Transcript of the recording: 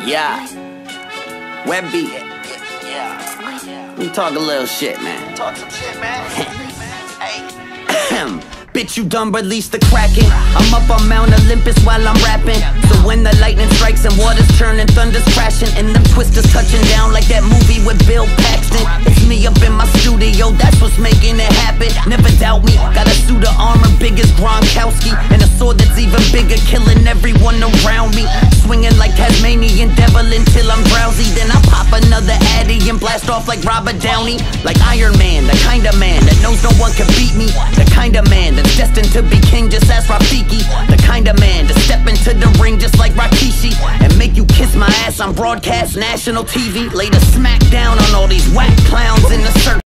Yeah. Webby. Yeah. We talk a little shit, man. Talk some shit, man. Hey. Bitch, you done release the Kraken. I'm up on Mount Olympus while I'm rapping. So when the lightning strikes and waters churn and thunder's crashing, and them twisters touching down like that movie with Bill Paxton, it's me up in my studio, that's what's making it happen. Never doubt me, got a suit of armor big as Gronkowski, and a sword that's even bigger, killing everyone around me. Swinging like Tasmanian devil until I'm drowsy, then I pop another Addy and blast off like Robert Downey. Like Iron Man, the kind of man that knows no one can beat me. The kind of man that's destined to be king, just ask Rafiki. The kind of man to step into the ring just like Rikishi and make you kiss my ass on broadcast national TV. Lay the smack down on all these whack clowns in the circle.